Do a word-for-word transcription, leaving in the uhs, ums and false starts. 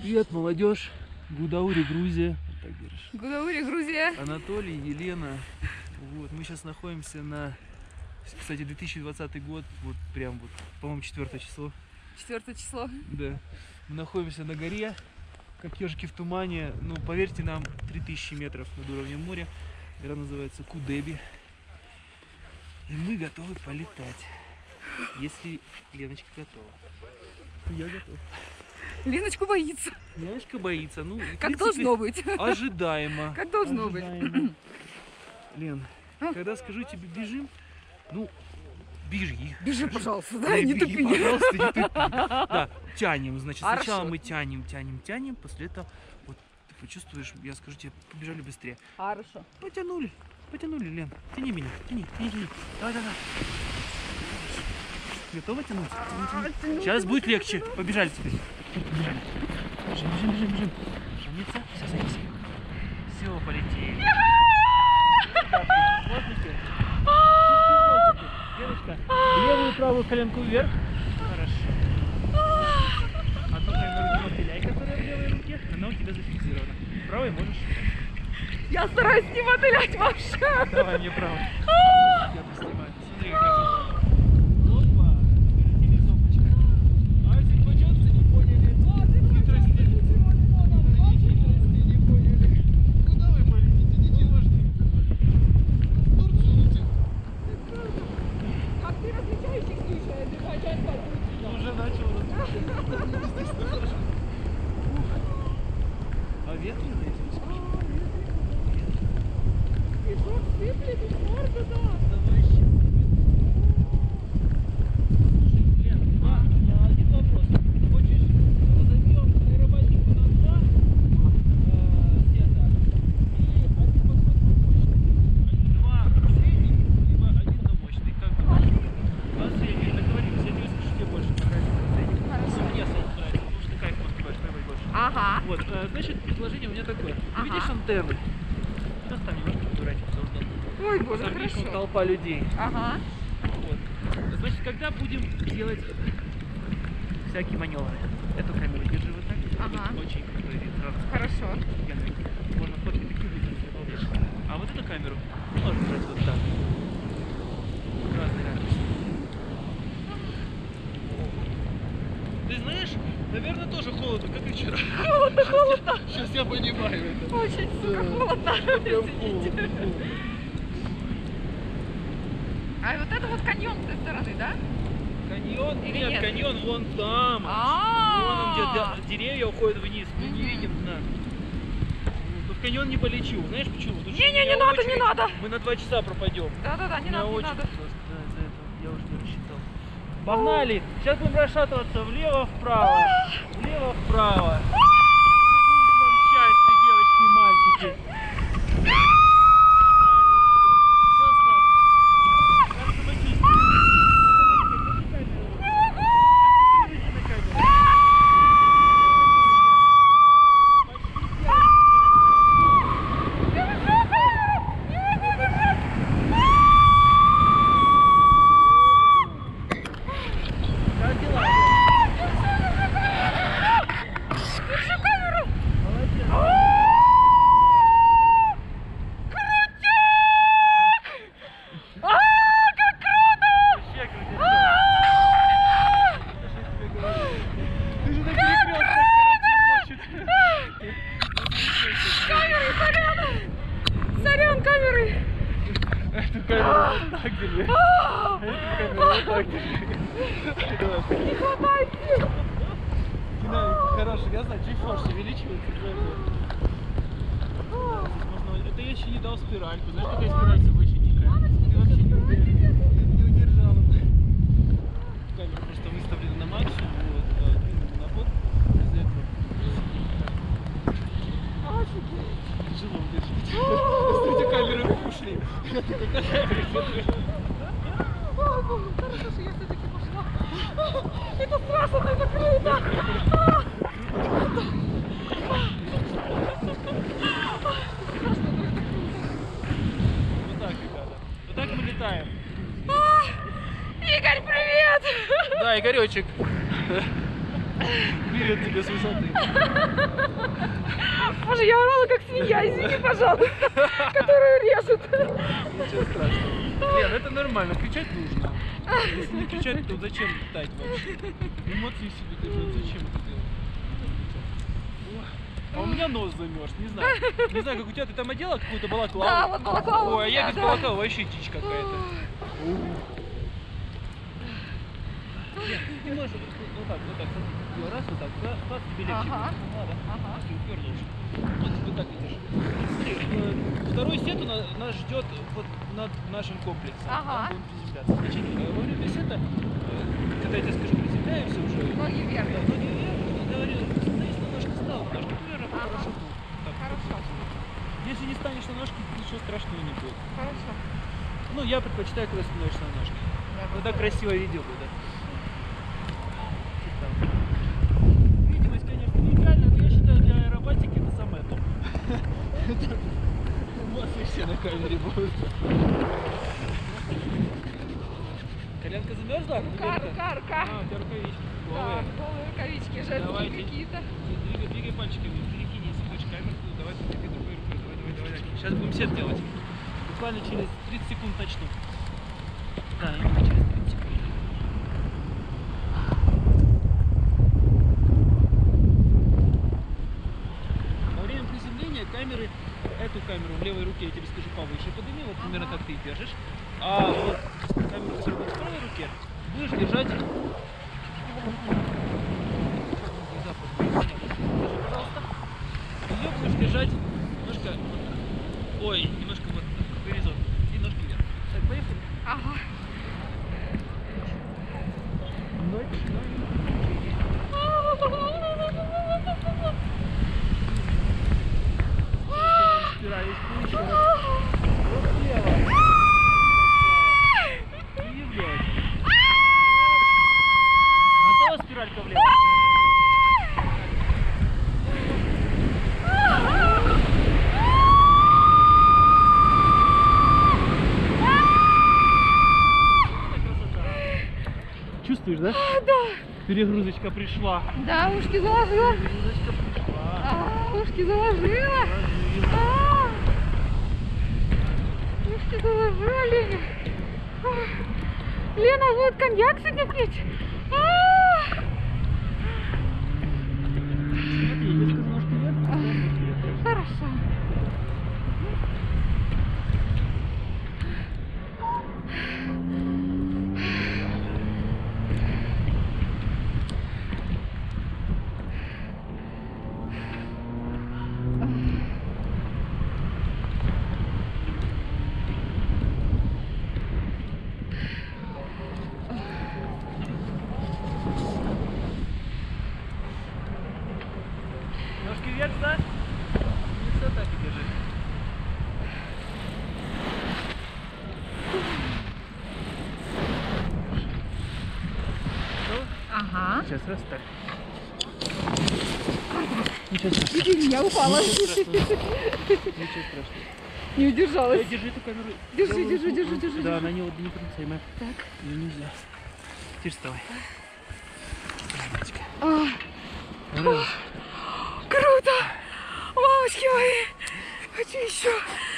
Привет, молодежь. Гудаури, Грузия. Вот так держишь. Гудаури, Грузия. Анатолий, Елена. Вот, мы сейчас находимся на, кстати, две тысячи двадцатый год, вот прям вот, по-моему, четвёртое число. Четвертое число. Да. Мы находимся на горе, как ежики в тумане. Ну, поверьте нам, три тысячи метров над уровнем моря. Гора называется Кудеби. И мы готовы полетать. Если Леночка готова. Я готов. Леночка боится. Леночка боится. Ну, как принципе, должно быть. Ожидаемо. Как должно ожидаемо. быть. Лен, а? Когда скажу тебе бежим, ну, бежи. Бежи, пожалуйста, да, да, не беги, тупи. пожалуйста, не тупи. Да, тянем, значит, Хорошо. сначала мы тянем, тянем, тянем, после этого вот ты почувствуешь, я скажу тебе, побежали быстрее. Хорошо. Потянули, потянули, Лен, тяни меня, тяни, тяни, тяни. Давай, давай. Готова тянуть? Тяни, тяни. Сейчас будет легче. Побежали теперь. Бежим, бежим, бежим, бежим. Шумится, все, садись. Все, полетели. Девочка, левую правую коленку вверх. Хорошо. Одну камеру не мотыляй, которая в левой руке, она у тебя зафиксирована. Правой можешь. Я стараюсь не мотылять вообще. Давай мне правой. Я поснимаю. Смотри, как красиво. Опа. Теперь телезопочка. А если почется, не поняли. Хитрости. Хитрости не поняли. Куда вы полетите? Ничего ж не видно. Как ты различающих слушаешь, дыхать Ну, уже начал различать. А ветрено, если скажешь? Песок сыплет из морда, да. Давай еще. Слушай, Лен, а, а, один вопрос. Хочешь разобьем аэробазику на два э, сета и один подход на мощный? Два средних, либо один на мощный. Как думаешь? Два средних, договорились. Я тебе скажу, тебе больше понравится на средних. Хорошо. Мне средний нравится, потому что ты кайф успеваешь поймать больше. Ага. Вот, э, значит, предложение у меня такое. Ты Ага. видишь антенны? Сейчас там немножко дурачиться нужно. Ой, боже, Смотри, хорошо. вон толпа людей. Ага. Вот. Значит, когда будем делать всякие маневры, эту камеру держи вот так. Ага. Будет очень крутой вид сразу. Хорошо. Можно фотки такие выделить. А вот эту камеру можно держать вот так. Разный ракурс. Ты знаешь, наверное, тоже холодно, как и вчера. Холодно, холодно. Сейчас я понимаю это. Очень, сука, холодно. Прям Извините. А вот это вот каньон с той стороны, да? Каньон? Или Нет, нет? каньон вон там. А-а-а. Вон он, где де- деревья уходят вниз. Мы не видим дна. Но в каньон не полечу. Знаешь почему? Потому что Не-не, у меня не надо, очередь. не надо. Мы на два часа пропадем. Да-да-да, не У меня надо, не очередь надо. просто, да, из-за этого. Я уже не рассчитал. Погнали! Сейчас будем расшатываться влево-вправо. Влево-вправо. Будет вам счастье, девочки и мальчики. Сорян, камеры! Эту камеру вот так держи. Эту камеру вот так держи. Не хватает сил! Динамика хорошая, я знаю, чуть форс увеличивается. Можно... Это я еще не дал спиральку. Знаешь, такая спираль собаченькая. Ты вообще не, не, не удержала. Камера просто выставлена на максимум, вот, а, на ход. Из-за этого. Тяжело удержать. Смотрите, камеры ушли. Хорошо, что я все-таки пошла. Это страшно, это круто! Вот так, ребята. Вот так мы летаем. Игорь, привет! Да, Игоречек. Привет тебе с высоты. Боже, я орала как свинья, извини, пожалуйста, которую режут. Ничего страшного. Лен, это нормально, кричать нужно. Если не кричать, то зачем летать вообще? Эмоции себе держать, зачем это делать? А у меня нос замерз, не знаю. Не знаю, как у тебя, ты там одела какую-то балаклаву? Да, вот балаклава. Ой, а я без да. балаклавы вообще дичь какая-то. Нет, ты можешь вот так, вот так, вот раз, вот так, класс, тебе легче Ага. будет. Ладно, Ага. ты уперла уже. Вот, вот так идешь. Смотри, э, второй сет у нас, нас ждет вот над нашим комплексом. Ага. Там будем приземляться. Значит, э, во время сета, э, когда я тебе скажу, приземляемся уже. Ноги вверх. Да, ноги вверх, говорю, становись на ножки, стал на ножки, примерно по Ага. парашюту. Так, Хорошо. если не станешь на ножки, ничего страшного не будет. Хорошо. Ну, я предпочитаю, когда становишься на ножки. Ну, так красивое видео будет. Видимость, конечно, не идеальная, но я считаю, для аэробатики это самое топ. Эмоции все на камере будут. Коленка замерзла? Рука, рука, рука. А, у тебя рукавички. Да, Голые. голые рукавички, женские Давайте. какие-то. Двигай, двигай пальчиками, перекинь, если хочешь камеру, давай подвигай другой рукой. Давай, давай, давай. Сейчас будем сет делать. Буквально через тридцать секунд начну. Да, именно через тридцать секунд. Во время приземления камеры, эту камеру в левой руке, я тебе скажу, повыше подними, вот примерно как ты и держишь. А вот камеру, которая будет в правой руке, будешь держать. Держи, пожалуйста. Ее будешь держать немножко, ой, немножко вот к горизонту и ножки вверх. Так, поехали. Ага. Ночь, спираль, еще раз. Вот слева. И влево. Готова спиралька влево? Чувствуешь, да? Да. Перегрузочка пришла. Да, ушки заложила. Перегрузочка пришла. А, ушки заложила. А, ушки заложила, Леня. А, Лена, вот коньяк сегодня пить. А, Смотри, если ножки вверх, то ножки вверх. Хорошо. Ножки вверх, да? И все так и держи. Готова? Ага. Сейчас раз так. Ничего страшного. Я упала. Ничего страшного. Ничего страшного. Не удержалась. Эй, держи эту камеру. Держи, Правую держи, руку. держи, держи, Да, держи. она не непроницаемая. Так. Ее нельзя. Теперь вставай. А, Раз. круто! Мамочки мои! Хочу еще!